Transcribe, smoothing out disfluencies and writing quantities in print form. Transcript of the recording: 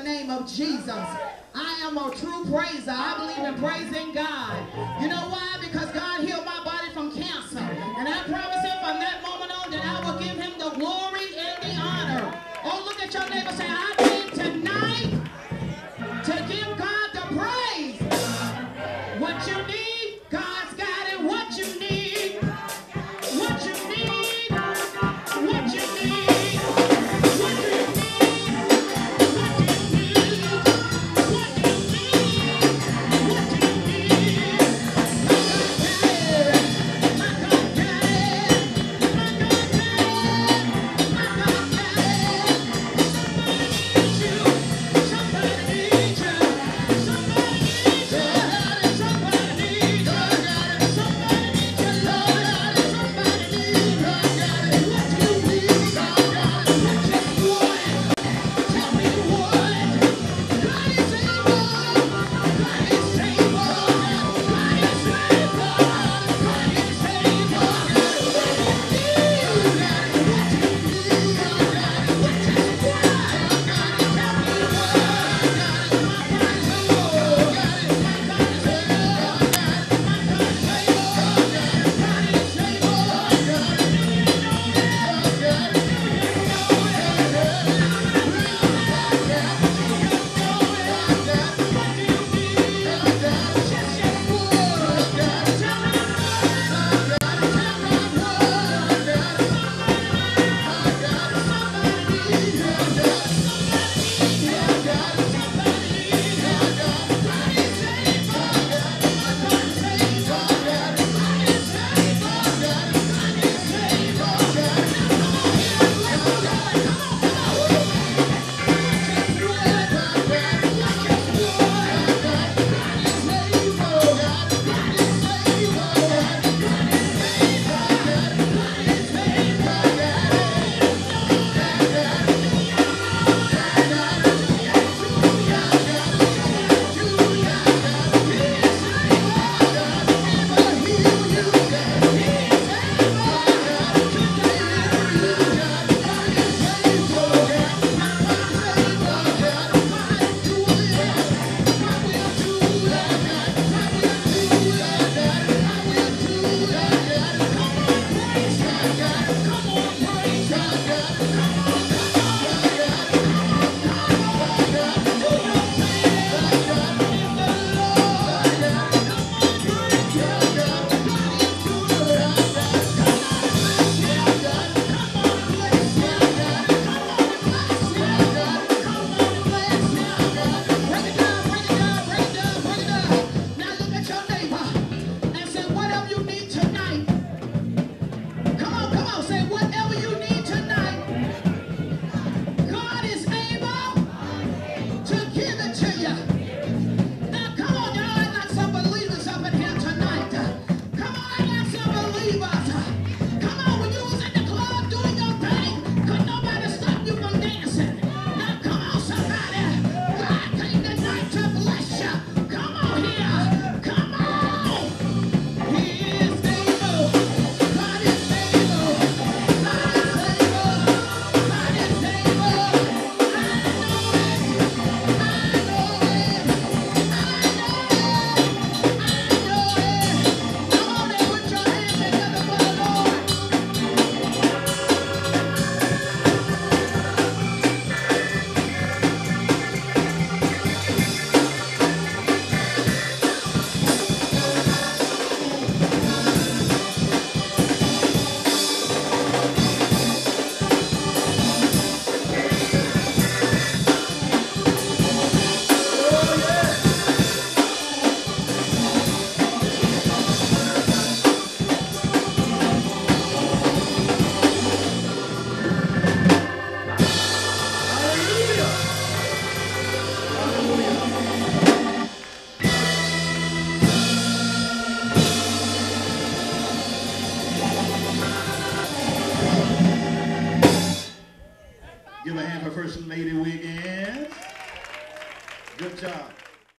name of Jesus. I am a true praiser. I believe in praising God. You know why? Because God healed my body from cancer. And I promise him from that moment on that I will give him the glory and the honor. Oh, look at your neighbor, say, I came tonight to give God the praise. What you need, God's got it. What you need, what you need, what you need, what you Give a hand for First Lady Wiggins. Good job.